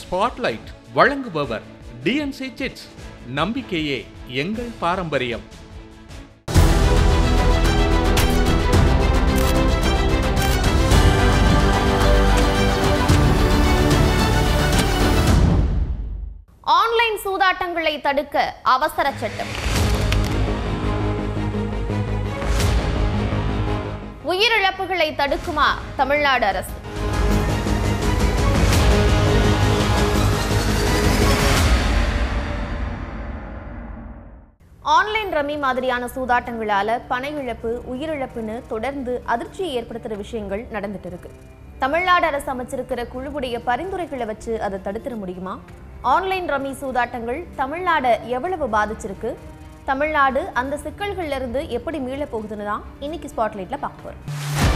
Spotlight வழங்குபவர் DNC chits. நம்பிக்கையே எங்கள் பாரம்பரியம். ஆன்லைன் சூதாட்டங்களை தடுக்க அவசர சட்டம். உயிரிழப்புகளை தடுக்குமா தமிழ்நாடு அரசு? ஆன்லைன் ரம்மி மாதிரியான சூதாட்டங்களால பண இழப்பு, உயிரிழப்புன்னு தொடர்ந்து அதிர்ச்சியை ஏற்படுத்துற விஷயங்கள் நடந்துட்டு இருக்கு. தமிழ்நாடு அரசு அமைச்சிருக்கிற குழுவுடைய பரிந்துரைகளை வச்சு அதை தடுத்துட முடியுமா? ஆன்லைன் ரம்மி சூதாட்டங்கள் தமிழ்நாடு எவ்வளவு பாதிச்சிருக்கு, தமிழ்நாடு அந்த சிக்கல்கள்ல இருந்து எப்படி மீள போகுதுன்னு தான் இன்னைக்கு ஸ்பாட்லைட்ல பார்க்க போறோம்.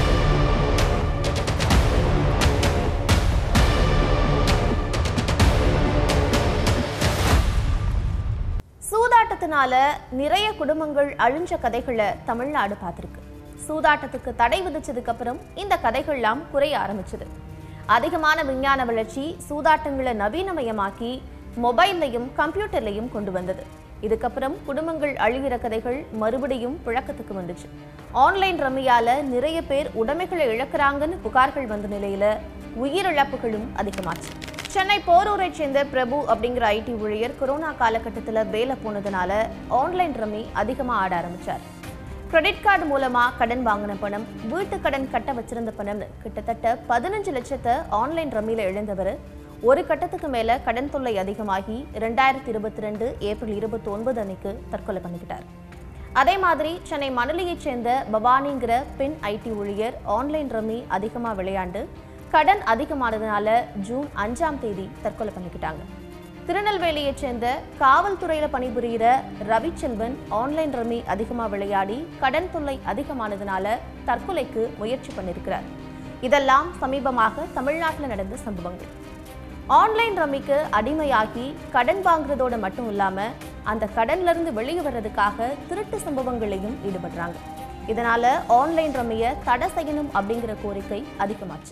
சூதாட்டத்தினால நிறைய குடும்பங்கள் அழிஞ்ச கதைகளை தமிழ்நாடு பார்த்திருக்கு. சூதாட்டத்துக்கு தடை விதிச்சதுக்கு அப்புறம் இந்த கதைகள்லாம் குறைய ஆரம்பிச்சது. அதிகமான விஞ்ஞான வளர்ச்சி சூதாட்டங்களை நவீனமயமாக்கி மொபைல்லையும் கம்ப்யூட்டர்லையும் கொண்டு வந்தது. இதுக்கப்புறம் குடும்பங்கள் அழிகிற கதைகள் மறுபடியும் புழக்கத்துக்கு வந்துச்சு. ஆன்லைன் ரம்மியால நிறைய பேர் உடைமைகளை இழக்கிறாங்கன்னு புகார்கள் வந்த நிலையில உயிரிழப்புகளும் அதிகமாச்சு. சென்னை போரூரை சேர்ந்த பிரபு அப்படிங்கிற ஐடி ஊழியர் கொரோனா காலகட்டத்தில் வேலை போனதுனால ஆன்லைன் ரம்மி அதிகமாக ஆட ஆரம்பிச்சார். கிரெடிட் கார்டு மூலமா கடன் வாங்கின பணம், வீட்டு கடன் கட்ட வச்சிருந்த பணம்னு கிட்டத்தட்ட 15 லட்சத்தை ஆன்லைன் ரம்மியில இழந்தவர் ஒரு கட்டத்துக்கு மேல கடன் தொல்லை அதிகமாகி 2022 ஏப்ரல் 29 அன்னைக்கு தற்கொலை பண்ணிக்கிட்டார். அதே மாதிரி சென்னை மணலியைச் சேர்ந்த பவானிங்கிற பெண் ஐடி ஊழியர் ஆன்லைன் ரம்மி அதிகமாக விளையாண்டு கடன் அதிகமானதுனால ஜூன் 5ஆம் தேதி தற்கொலை பண்ணிக்கிட்டாங்க. திருநெல்வேலியைச் சேர்ந்த காவல்துறையில பணிபுரிகிற ரவிச்செல்வன் ஆன்லைன் ரம்மி அதிகமாக விளையாடி கடன் தொல்லை அதிகமானதுனால தற்கொலைக்கு முயற்சி பண்ணியிருக்கிறார். இதெல்லாம் சமீபமாக தமிழ்நாட்டில் நடந்த சம்பவங்கள். ஆன்லைன் ரம்மிக்கு அடிமையாகி கடன் வாங்குறதோட மட்டும் இல்லாம அந்த கடன்ல இருந்து வெளியே வர்றதுக்காக திருட்டு சம்பவங்களையும் ஈடுபடுறாங்க. இதனால ஆன்லைன் ரம்மியை தடை செய்யணும் அப்படிங்கிற கோரிக்கை அதிகமாச்சு.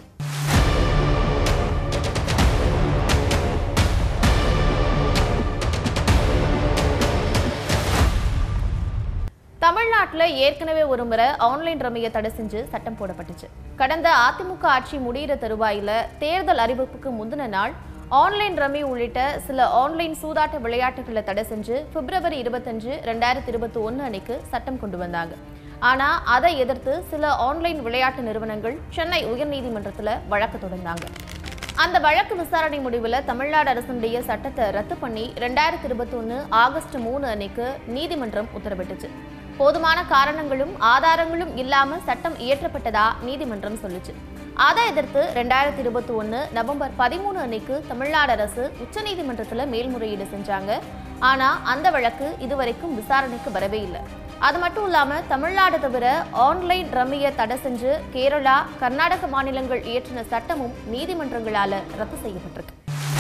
தமிழ்நாட்டில் ஏற்கனவே ஒரு முறை ஆன்லைன் ரம்மியை தடை செஞ்சு சட்டம் போடப்பட்டுச்சு. கடந்த அதிமுக ஆட்சி முடிகிற தருவாயில தேர்தல் அறிவிப்புக்கு முந்தின நாள் ஆன்லைன் ரம்மி உள்ளிட்ட சில ஆன்லைன் சூதாட்ட விளையாட்டுகளை தடை செஞ்சு பிப்ரவரி 25, 2021 அன்னைக்கு சட்டம் கொண்டு வந்தாங்க. ஆனா அதை எதிர்த்து சில ஆன்லைன் விளையாட்டு நிறுவனங்கள் சென்னை உயர்நீதிமன்றத்தில் வழக்கு தொடர்ந்தாங்க. அந்த வழக்கு விசாரணை முடிவில் தமிழ்நாடு அரசுடைய சட்டத்தை ரத்து பண்ணி 2021 ஆகஸ்ட் 3 அன்னைக்கு நீதிமன்றம் உத்தரவிட்டுச்சு. போதுமான காரணங்களும் ஆதாரங்களும் இல்லாம சட்டம் இயற்றப்பட்டதா நீதிமன்றம் சொல்லுச்சு. அதை எதிர்த்து 2021 நவம்பர் 13 அன்னைக்கு தமிழ்நாடு அரசு உச்சநீதிமன்றத்தில் மேல்முறையீடு செஞ்சாங்க. ஆனா அந்த வழக்கு இதுவரைக்கும் விசாரணைக்கு வரவே இல்லை. அது மட்டும் இல்லாம தமிழ்நாடு தவிர ஆன்லைன் ரம்மியை தடை செஞ்சு கேரளா, கர்நாடக மாநிலங்கள் இயற்றின சட்டமும் நீதிமன்றங்களால ரத்து செய்யப்பட்டிருக்கு.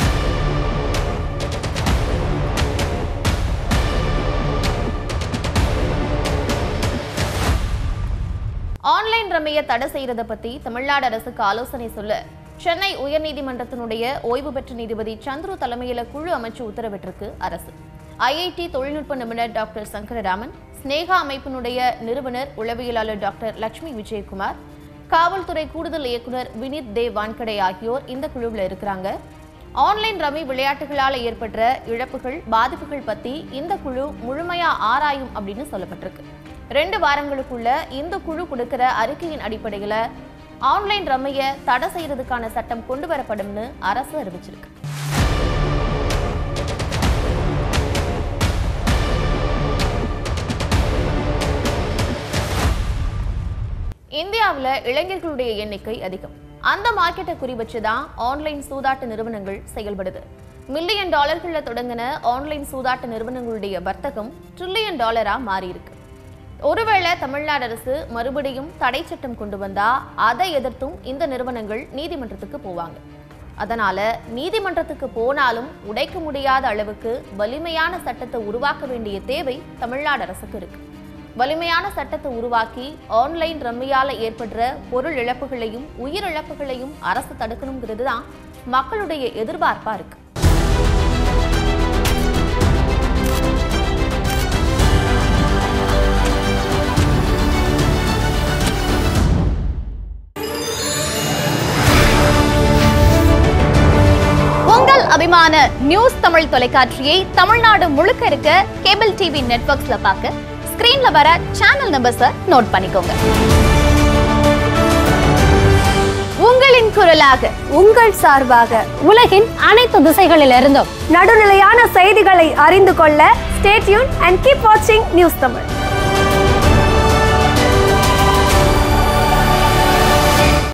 ஆன்லைன் ரம்மியை தடை செய்யறத பத்தி தமிழ்நாடு அரசுக்கு ஆலோசனை சொல்ல சென்னை உயர்நீதிமன்றத்தினுடைய ஓய்வு பெற்ற நீதிபதி சந்துரு தலைமையில குழு அமைச்சு உத்தரவிட்டிருக்கு அரசு. ஐஐடி தொழில்நுட்ப நிபுணர் டாக்டர் சங்கரராமன், ஸ்னேகா அமைப்பினுடைய நிறுவனர் உளவியலாளர் டாக்டர் லட்சுமி விஜயகுமார், காவல்துறை கூடுதல் இயக்குனர் வினித் தேவ் வான்கடே ஆகியோர் இந்த குழுவில் இருக்கிறாங்க. ஆன்லைன் ரம்மி விளையாட்டுகளால் ஏற்பட்ட இழப்புகள், பாதிப்புகள் பத்தி இந்த குழு முழுமையா ஆராயும் அப்படின்னு சொல்லப்பட்டிருக்கு. 2 வாரங்களுக்குள்ள இந்த குழு கொடுக்கிற அறிக்கையின் அடிப்படையில் ஆன்லைன் ரம்மியை தடை செய்யறதுக்கான சட்டம் கொண்டு வரப்படும்னு அரசு அறிவிச்சிருக்கு. இந்தியாவில் இளைஞர்களுடைய எண்ணிக்கை அதிகம். அந்த மார்க்கெட்டை குறி வச்சுதான் ஆன்லைன் சூதாட்ட நிறுவனங்கள் செயல்படுது. $1 மில்லியன் தொடங்கின ஆன்லைன் சூதாட்ட நிறுவனங்களுடைய வர்த்தகம் $1 டிரில்லியன் மாறி இருக்கு. ஒருவேளை தமிழ்நாடு அரசு மறுபடியும் தடை சட்டம் கொண்டு வந்தா அதை எதிர்த்தும் இந்த நிறுவனங்கள் நீதிமன்றத்துக்கு போவாங்க. அதனால நீதிமன்றத்துக்கு போனாலும் உடைக்க முடியாத அளவுக்கு வலிமையான சட்டத்தை உருவாக்க வேண்டிய தேவை தமிழ்நாடு அரசுக்கு இருக்கு. வலிமையான சட்டத்தை உருவாக்கி ஆன்லைன் ரம்மியால ஏற்படுற பொருள் இழப்புகளையும் உயிரிழப்புகளையும் அரசு தடுக்கணுங்கிறது தான் மக்களுடைய எதிர்பார்ப்பா இருக்கு. அபிமான நியூஸ் தமிழ் தொலைக்காட்சியை தமிழ்நாடு முழுக்க இருக்க கேபிள் டிவி நெட்வொர்க்ஸ்ல பார்க்க ஸ்கிரீன்ல வர சேனல் நம்பர்ஸை நோட் பண்ணிக்கோங்க. உங்களின் குரலாக, உங்கள் சார்பாக, உலகின் அனைத்து திசைகளிலிருந்தும் நடுநிலையான செய்திகளை அறிந்து கொள்ள ஸ்டே டியூன் அண்ட் கீப் வாட்சிங் நியூஸ் தமிழ்.